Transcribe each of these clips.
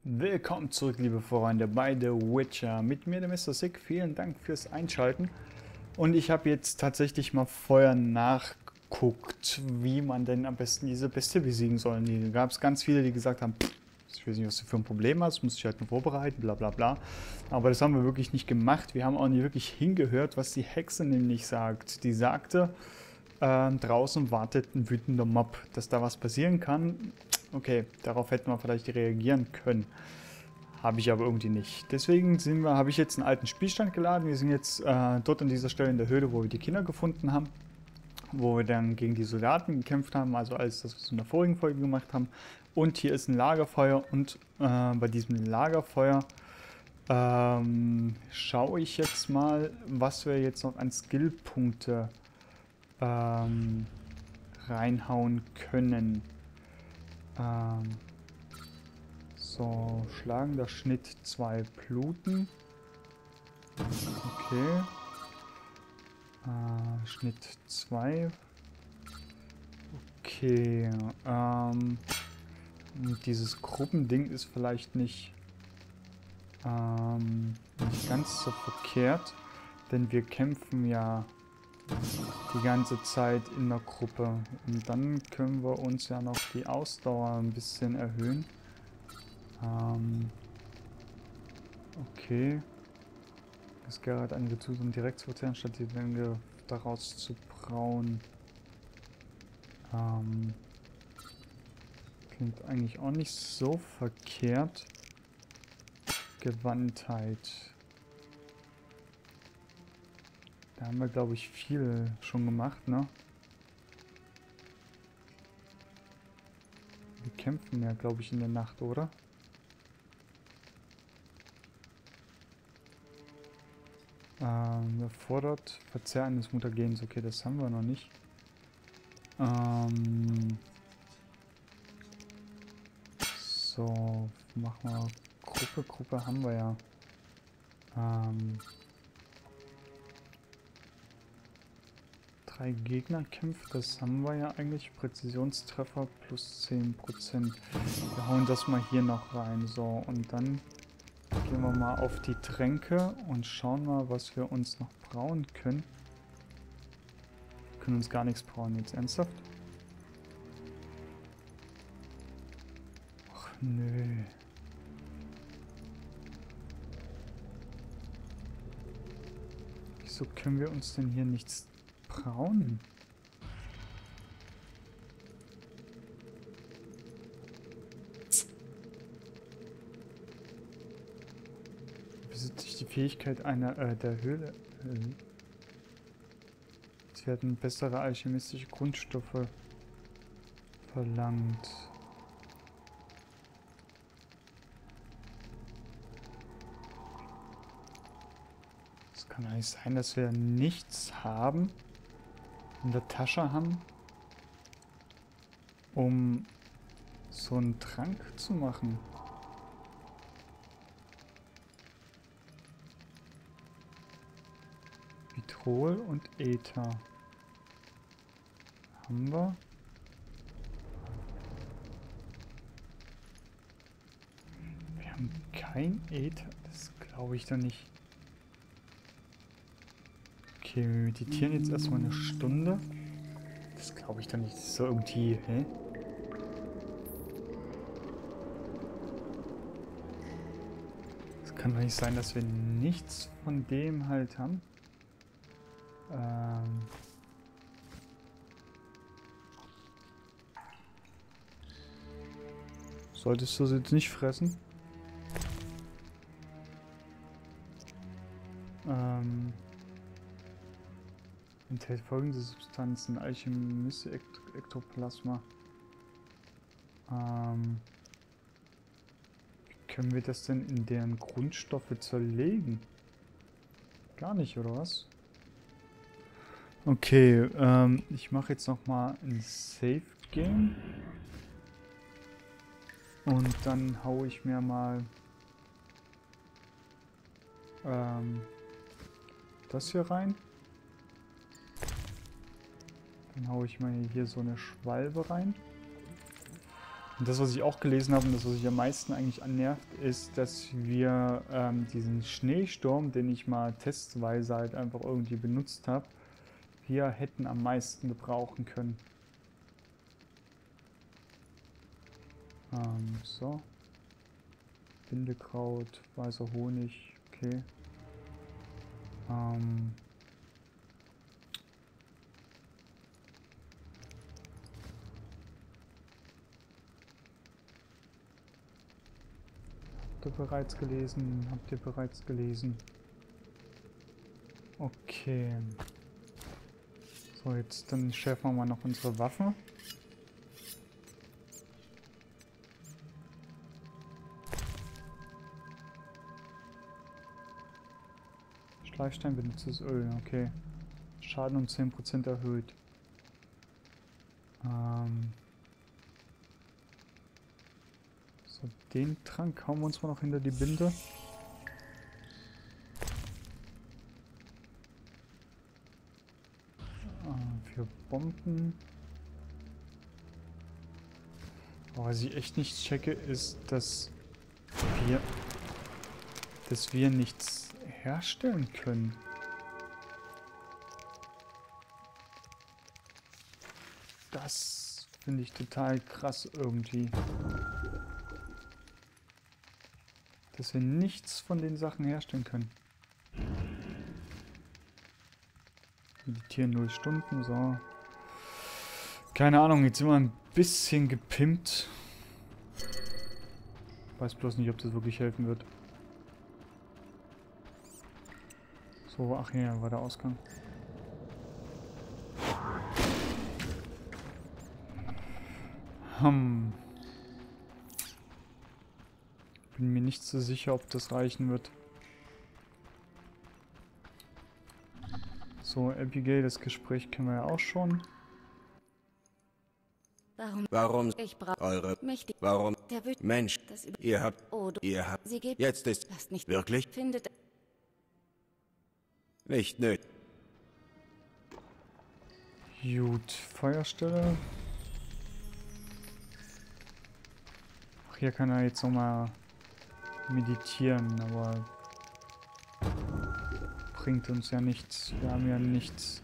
Willkommen zurück, liebe Freunde, bei The Witcher. Mit mir, der Mr. Sick. Vielen Dank fürs Einschalten. Und ich habe jetzt tatsächlich mal vorher nachgeguckt, wie man denn am besten diese Bestie besiegen soll. Da gab es ganz viele, die gesagt haben, ich weiß nicht, was du für ein Problem hast, musst dich halt nur vorbereiten, bla bla bla. Aber das haben wir wirklich nicht gemacht. Wir haben auch nicht wirklich hingehört, was die Hexe nämlich sagt. Die sagte, draußen wartet ein wütender Mob, dass da was passieren kann. Okay, darauf hätten wir vielleicht reagieren können. Habe ich aber irgendwie nicht. Deswegen habe ich jetzt einen alten Spielstand geladen. Wir sind jetzt dort an dieser Stelle in der Höhle, wo wir die Kinder gefunden haben. Wo wir dann gegen die Soldaten gekämpft haben. Also alles das, was wir in der vorigen Folge gemacht haben. Und hier ist ein Lagerfeuer. Und bei diesem Lagerfeuer schaue ich jetzt mal, was wir jetzt noch an Skillpunkte reinhauen können. So, schlagender Schnitt 2 Bluten. Okay. Schnitt 2. Okay. Dieses Gruppending ist vielleicht nicht ganz so verkehrt, denn wir kämpfen ja die ganze Zeit in der Gruppe. Und dann können wir uns ja noch die Ausdauer ein bisschen erhöhen. Okay. Es gehört einige zu, um direkt zu verzehren, statt die Länge daraus zu brauen. Klingt eigentlich auch nicht so verkehrt. Gewandtheit. Da haben wir, glaube ich, viel schon gemacht, ne? Wir kämpfen ja, glaube ich, in der Nacht, oder? Erfordert Verzehr eines Mutagens. Okay, das haben wir noch nicht. So, machen wir Gruppe. Gruppe haben wir ja. 3 Gegnerkämpfe, das haben wir ja eigentlich. Präzisionstreffer plus 10%. Wir hauen das mal hier noch rein. So, und dann gehen wir mal auf die Tränke und schauen mal, was wir uns noch brauen können. Wir können uns gar nichts brauen jetzt, ernsthaft? Ach nö. Wieso können wir uns denn hier nichts brauen? Besitze ich die Fähigkeit einer der Höhle. Es werden bessere alchemistische Grundstoffe verlangt. Es kann eigentlich sein, dass wir nichts haben, in der Tasche haben, um so einen Trank zu machen. Vitrol und Äther. Haben wir? Wir haben kein Äther. Das glaube ich doch nicht. Okay, wir meditieren jetzt erstmal eine Stunde. Das glaube ich doch nicht. Das ist so irgendwie. Hä? Es kann doch nicht sein, dass wir nichts von dem halt haben. Solltest du sie jetzt nicht fressen? Enthält folgende Substanzen: Alchemische Ektoplasma. Wie können wir das denn in deren Grundstoffe zerlegen? Gar nicht, oder was? Okay, ich mache jetzt nochmal ein Save Game. Und dann haue ich mir mal das hier rein. Dann haue ich mal hier so eine Schwalbe rein. Und das, was ich auch gelesen habe und das, was mich am meisten eigentlich annervt, ist, dass wir diesen Schneesturm, den ich mal testweise halt einfach irgendwie benutzt habe, hier hätten am meisten gebrauchen können. So. Bindekraut, weißer Honig, okay. Habt ihr bereits gelesen? Habt ihr bereits gelesen? Okay. So, jetzt dann schärfen wir mal noch unsere Waffe. Schleifstein benutztes Öl, okay. Schaden um 10% erhöht. So, den Trank hauen wir uns mal noch hinter die Binde. Für Bomben. Aber was ich echt nicht checke, ist, dass wir nichts herstellen können. Das finde ich total krass irgendwie. Dass wir nichts von den Sachen herstellen können. Meditieren 0 Stunden, so. Keine Ahnung, jetzt sind wir ein bisschen gepimpt. Weiß bloß nicht, ob das wirklich helfen wird. So, ach ja, war der Ausgang. Bin mir nicht so sicher, ob das reichen wird. So, Abigail, das Gespräch kennen wir ja auch schon. Warum ich brauche eure mächtig? Warum der Mensch? Ihr habt sie gibt. Jetzt ist das nicht wirklich findet nicht nötig. Gut, Feuerstelle. Ach, hier kann er jetzt nochmal meditieren, aber bringt uns ja nichts. Wir haben ja nichts.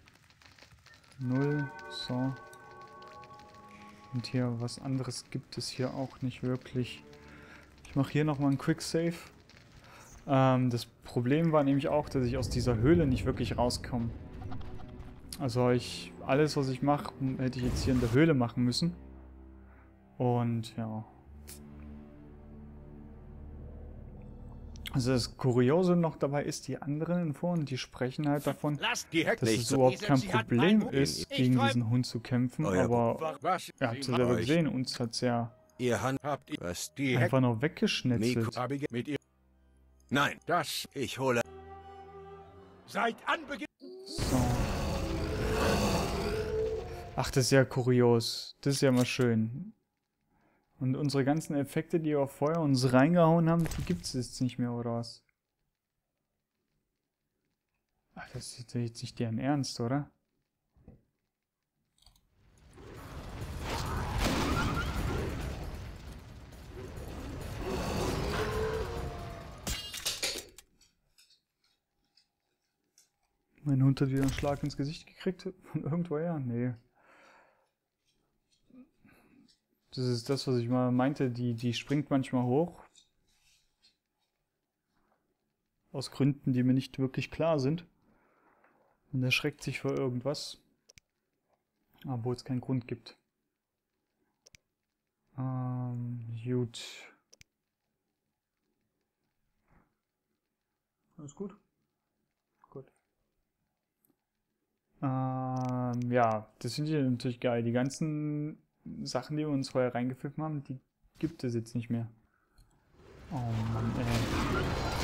0, so. Und hier was anderes gibt es hier auch nicht wirklich. Ich mache hier nochmal einen Quick Save. Das Problem war nämlich auch, dass ich aus dieser Höhle nicht wirklich rauskomme. Also alles, was ich mache, hätte ich jetzt hier in der Höhle machen müssen. Und ja. Also das Kuriose noch dabei ist, die anderen Inforen, die sprechen halt davon, dass es überhaupt kein Problem ist, gegen diesen Hund zu kämpfen. Aber ihr habt es selber gesehen, uns hat es ja einfach nur weggeschnetzelt. Nein, ich hole. Seit Anbeginn. So. Ach, das ist ja kurios. Das ist ja mal schön. Und unsere ganzen Effekte, die wir vorher uns reingehauen haben, die gibt es jetzt nicht mehr, oder was? Ach, das ist jetzt nicht deren Ernst, oder? Mein Hund hat wieder einen Schlag ins Gesicht gekriegt von irgendwoher? Nee. Das ist das, was ich mal meinte. Die springt manchmal hoch. Aus Gründen, die mir nicht wirklich klar sind. Und erschreckt sich vor irgendwas. Obwohl es keinen Grund gibt. Gut. Alles gut? Gut. Ja, das finde ich natürlich geil. Die ganzen Sachen, die wir uns vorher reingepfiffen haben, die gibt es jetzt nicht mehr. Oh Mann, ey.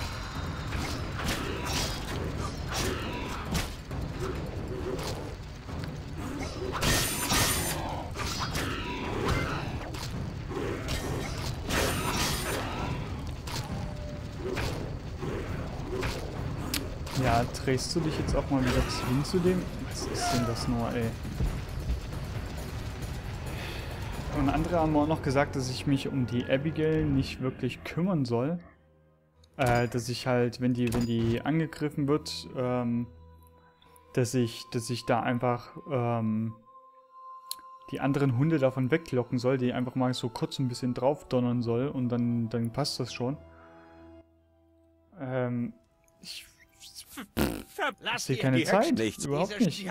Ja, drehst du dich jetzt auch mal wieder hin zu dem? Was ist denn das nur, ey? Und andere haben auch noch gesagt, dass ich mich um die Abigail nicht wirklich kümmern soll. Dass ich halt, wenn die angegriffen wird, dass ich da einfach die anderen Hunde davon weglocken soll, die einfach mal so kurz ein bisschen drauf donnern soll und dann passt das schon. Ich sehe keine Zeit. Überhaupt nicht.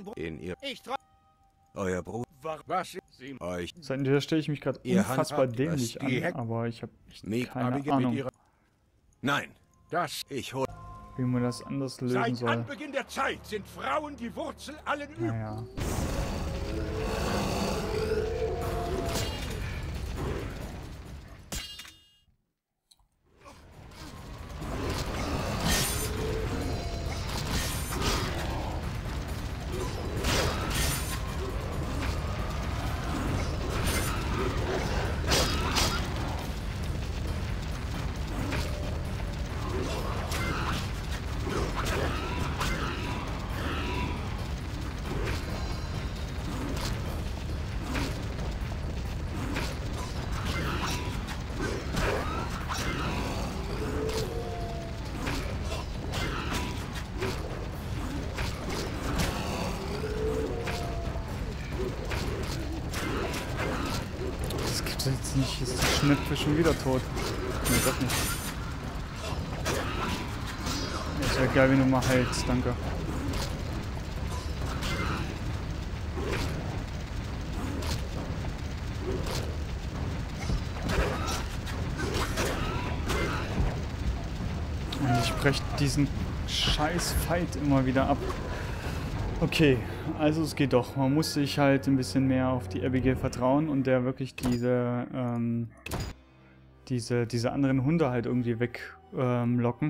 Euer Bruder. Was? Euch. Seit dieser stelle ich mich gerade unfassbar dämlich an, aber ich habe echt keine Ahnung, Nein. wie man das anders lösen soll. Seit Anbeginn der Zeit sind Frauen die Wurzel allen Übels. Naja. Das gibt's jetzt nicht. Ist die Schnepfe schon wieder tot? Nee, doch nicht. Es wäre geil, wenn du mal heilst, danke. Und ich breche diesen scheiß Fight immer wieder ab. Okay, also es geht doch. Man muss sich halt ein bisschen mehr auf die Abigail vertrauen und der wirklich diese anderen Hunde halt irgendwie weglocken.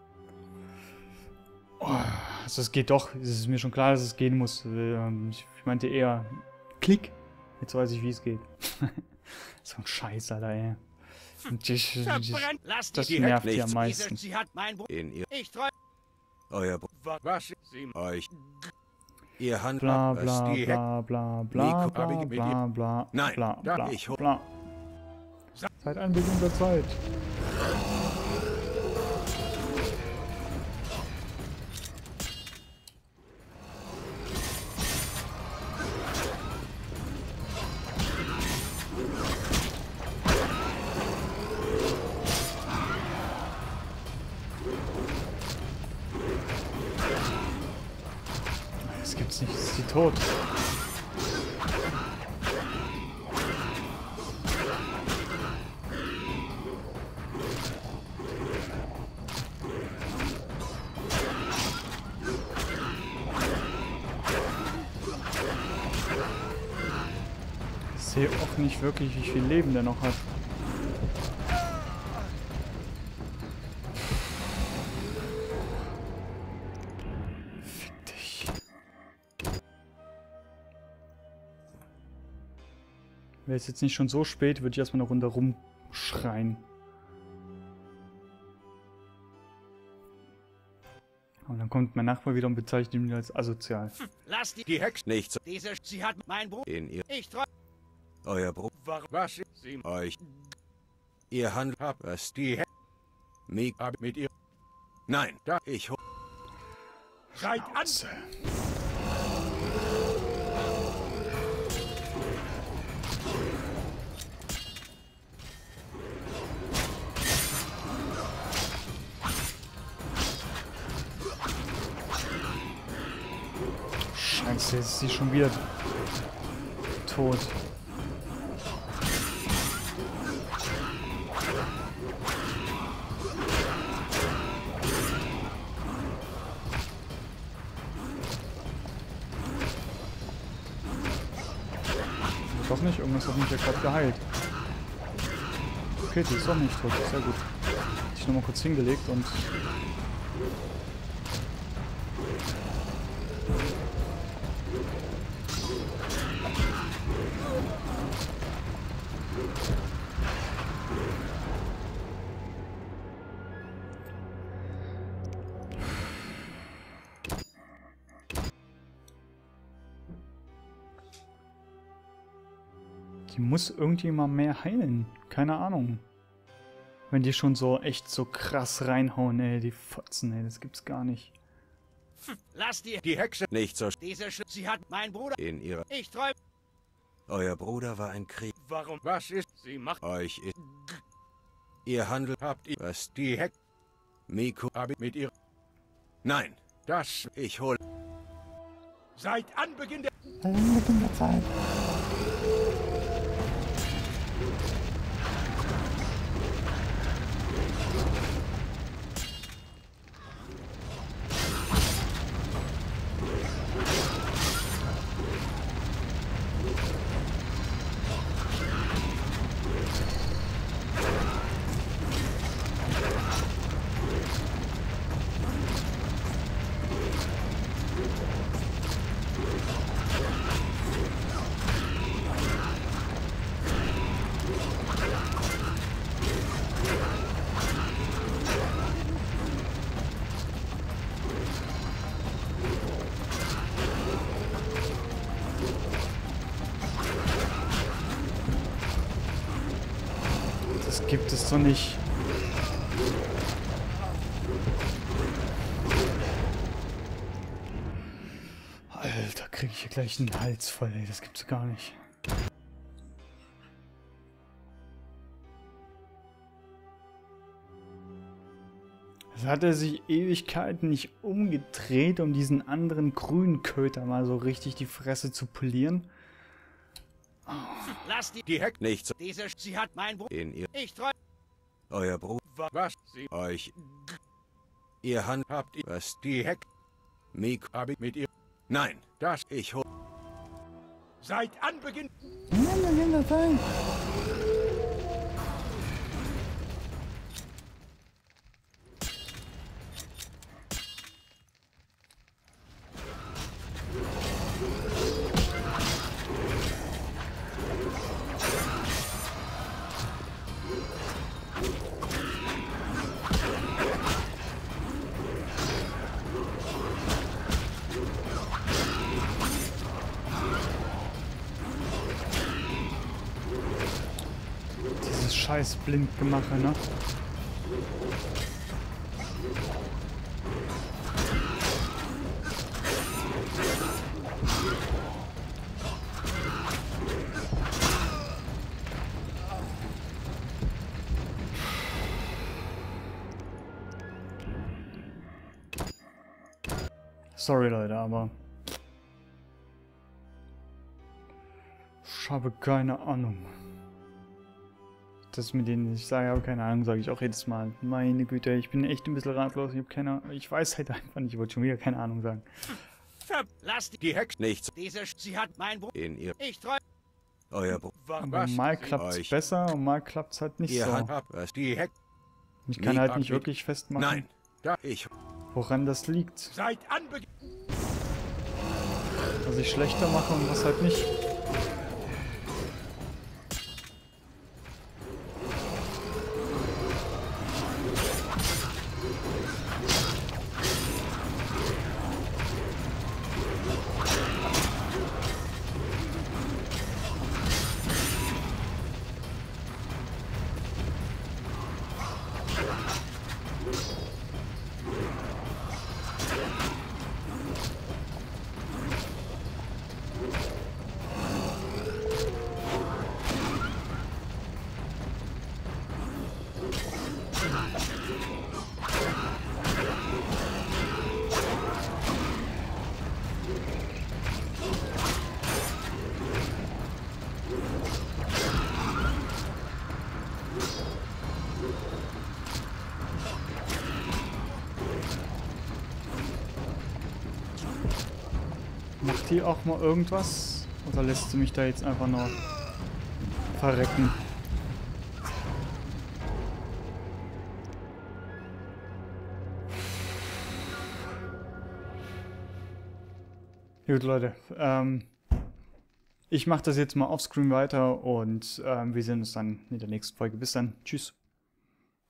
Also es geht doch. Es ist mir schon klar, dass es gehen muss. Ich meinte eher Klick. Jetzt weiß ich, wie es geht. So ein Scheiß, Alter, ey. Das nervt ja am meisten. Euer Bruder. Was? Euch. Ihr handelt Bla bla bla bla bla bla bla bla Nein, bla bla ich bla. Seit Anbeginn der Zeit. Das gibt's nicht, ist sie tot. Ich sehe auch nicht wirklich, wie viel Leben der noch hat. Fick dich. Wäre es jetzt nicht schon so spät, würde ich erstmal eine Runde rumschreien. Und dann kommt mein Nachbar wieder und bezeichnet ihn als asozial. Lass die Hexe nicht so. Sie hat mein Bruder. In ihr. Ich treu. Euer Bruder. Was? Sie Euch. Ihr handelt. Was? Die Hexe Mig. mit ihr. Nein. Da. Ich. Schreit an. Scheiße, jetzt ist sie schon wieder tot. Doch nicht, irgendwas hat mich ja gerade geheilt. Okay, die ist doch nicht tot, sehr gut. Hab ich nochmal kurz hingelegt und... Die muss irgendwie mal mehr heilen. Keine Ahnung. Wenn die schon so echt so krass reinhauen, ey, die Fotzen, ey, das gibt's gar nicht. Lass die Hexe Nicht so. Sie hat mein Bruder. In ihrer. Ich träume. Euer Bruder war ein Krieg. Warum? Was ist? Sie macht. Euch ist. Ihr handelt. Habt ihr Was? die Hexe? Miku. Habe ich mit ihr. Nein. Das. Ich hol. Seit Anbeginn der. Zeit. Das gibt es doch nicht. Alter, kriege ich hier gleich einen Hals voll, ey. Das gibt's gar nicht. Es hat er sich Ewigkeiten nicht umgedreht, um diesen anderen grünen Köter mal so richtig die Fresse zu polieren. Lass die Hexe. Nicht so. Sie hat mein Bruder. In ihr. Ich träume. Euer Bruder. Was? Sie. Euch. Ihr handelt. Habt ihr. Was? Die Hexe. Miku. Habe ich mit ihr. Nein. Das. Ich hol. Seit Anbeginn. Dieses scheiß Blindgemache, ne? Sorry Leute, aber ich habe keine Ahnung. Das mit denen ich sage, ich habe keine Ahnung, sage ich auch jedes Mal. Meine Güte, ich bin echt ein bisschen ratlos. Ich habe keine Ahnung. Ich weiß halt einfach nicht. Ich wollte schon wieder keine Ahnung sagen. Lass die Hexe. Nichts. Sie hat mein Bruder. In ihr. Ich träume. Euer Bruder. Aber mal klappt es euch. besser und mal klappt es halt nicht Ihr so. handelt. Was? Die Hexe. Ich kann halt nicht wirklich festmachen, Nein. Da. Ich. woran das liegt. Seit Anbeginn. Was ich schlechter mache und was halt nicht. Macht die auch mal irgendwas? Oder lässt sie mich da jetzt einfach nur verrecken? Gut, Leute. Ich mache das jetzt mal offscreen weiter und wir sehen uns dann in der nächsten Folge. Bis dann. Tschüss.